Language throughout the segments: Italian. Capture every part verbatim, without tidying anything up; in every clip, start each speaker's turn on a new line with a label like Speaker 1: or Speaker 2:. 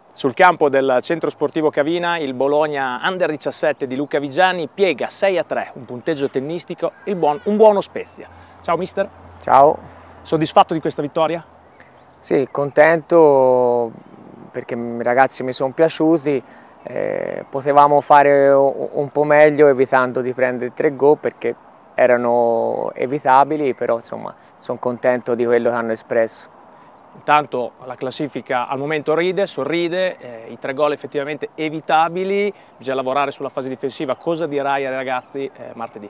Speaker 1: Sul campo del centro sportivo Cavina il Bologna Under diciassette di Luca Vigiani piega sei a tre, un punteggio tennistico, il buon, un buono Spezia. Ciao mister.
Speaker 2: Ciao.
Speaker 1: Soddisfatto di questa vittoria?
Speaker 2: Sì, contento perché i ragazzi mi sono piaciuti, eh, potevamo fare un po' meglio evitando di prendere tre gol perché erano evitabili, però insomma sono contento di quello che hanno espresso.
Speaker 1: Intanto la classifica al momento ride, sorride, eh, i tre gol effettivamente evitabili, bisogna lavorare sulla fase difensiva. Cosa dirai ai ragazzi eh, martedì?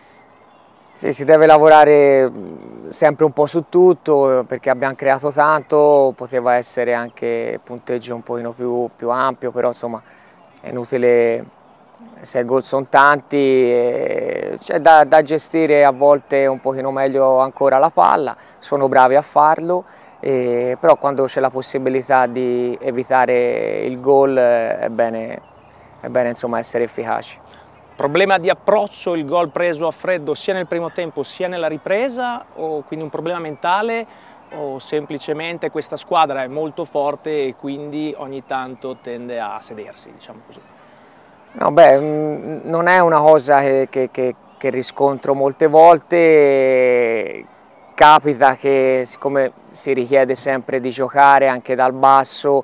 Speaker 2: Sì, si deve lavorare sempre un po' su tutto perché abbiamo creato tanto, poteva essere anche punteggio un pochino più, più ampio, però insomma è inutile, se i gol sono tanti, c'è da, da gestire a volte un pochino meglio ancora la palla, sono bravi a farlo. Eh, però quando c'è la possibilità di evitare il gol è bene, è bene insomma, essere efficaci.
Speaker 1: Problema di approccio, il gol preso a freddo sia nel primo tempo sia nella ripresa, o quindi un problema mentale, o semplicemente questa squadra è molto forte e quindi ogni tanto tende a sedersi, diciamo così?
Speaker 2: No, beh, non è una cosa che, che, che, che riscontro molte volte. Capita che, siccome si richiede sempre di giocare anche dal basso,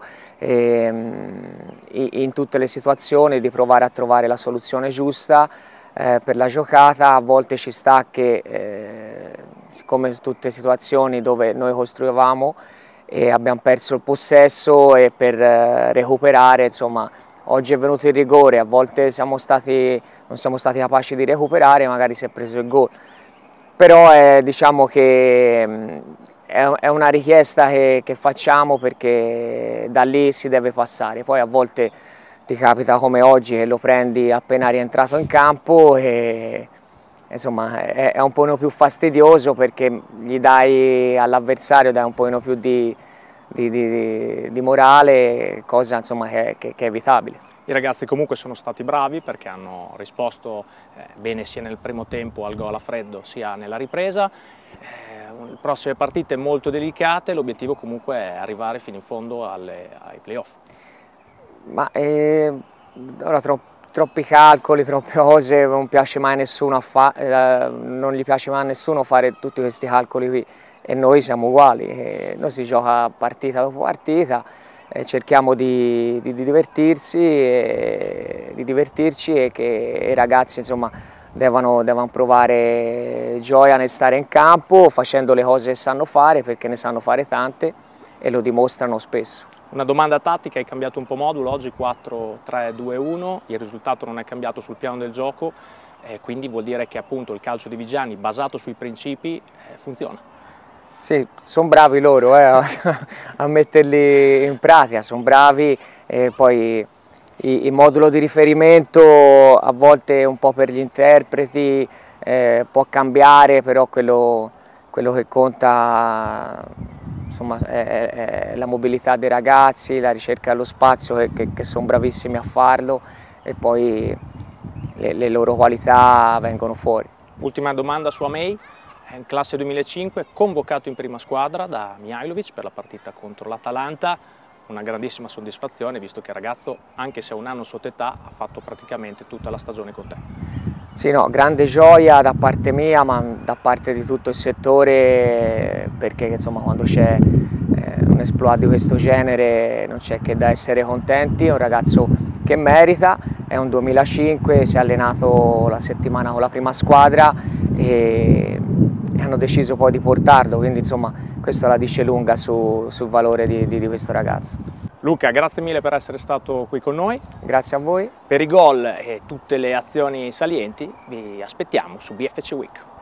Speaker 2: ehm, in tutte le situazioni, di provare a trovare la soluzione giusta eh, per la giocata, a volte ci sta che, eh, siccome in tutte le situazioni dove noi costruivamo e abbiamo perso il possesso, e per eh, recuperare, insomma, oggi è venuto il rigore, a volte siamo stati, non siamo stati capaci di recuperare, magari si è preso il gol. Però eh, diciamo che è una richiesta che, che facciamo perché da lì si deve passare. Poi a volte ti capita come oggi che lo prendi appena rientrato in campo e insomma è, è un po' più fastidioso perché gli dai all'avversario dai un po' più di, di, di, di morale, cosa insomma che, che, che è evitabile.
Speaker 1: I ragazzi comunque sono stati bravi perché hanno risposto eh, bene sia nel primo tempo al gol a freddo sia nella ripresa. Eh, le prossime partite molto delicate, l'obiettivo comunque è arrivare fino in fondo alle, ai playoff.
Speaker 2: Ma eh, ora tro troppi calcoli, troppe cose, non piace mai a nessuno a fa eh, non gli piace mai a nessuno fare tutti questi calcoli qui e noi siamo uguali, eh, noi si gioca partita dopo partita. Eh, cerchiamo di, di, di, divertirsi e, di divertirci e che i ragazzi insomma, devono, devono provare gioia nel stare in campo facendo le cose che sanno fare, perché ne sanno fare tante e lo dimostrano spesso.
Speaker 1: Una domanda tattica: hai cambiato un po' modulo, oggi quattro tre due uno, il risultato non è cambiato sul piano del gioco, eh, quindi vuol dire che appunto il calcio di Vigiani basato sui principi eh, funziona.
Speaker 2: Sì, sono bravi loro eh, a metterli in pratica, sono bravi, e poi il modulo di riferimento a volte un po' per gli interpreti eh, può cambiare, però quello, quello che conta insomma, è, è la mobilità dei ragazzi, la ricerca dello spazio, che, che, che sono bravissimi a farlo, e poi le, le loro qualità vengono fuori.
Speaker 1: Ultima domanda su Amei. In classe duemilacinque, convocato in prima squadra da Mihajlovic per la partita contro l'Atalanta, una grandissima soddisfazione visto che il ragazzo, anche se ha un anno sotto età, ha fatto praticamente tutta la stagione con te.
Speaker 2: Sì, no, grande gioia da parte mia, ma da parte di tutto il settore, perché insomma quando c'è eh, un exploit di questo genere non c'è che da essere contenti. È un ragazzo che merita, è un duemilacinque, si è allenato la settimana con la prima squadra e hanno deciso poi di portarlo, quindi insomma questo la dice lunga su, sul valore di, di, di questo ragazzo.
Speaker 1: Luca, grazie mille per essere stato qui con noi.
Speaker 2: Grazie a voi.
Speaker 1: Per i gol e tutte le azioni salienti vi aspettiamo su B F C Week.